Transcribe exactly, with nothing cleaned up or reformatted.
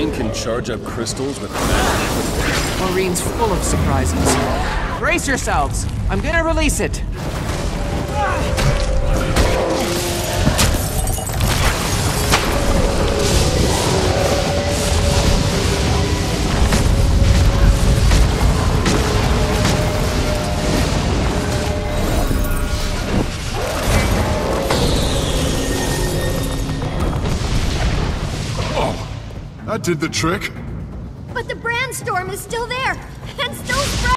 brain can charge up crystals with magic? Maureen's full of surprises. Brace yourselves! I'm gonna release it! That did the trick. But the brandstorm is still there, and still spreading.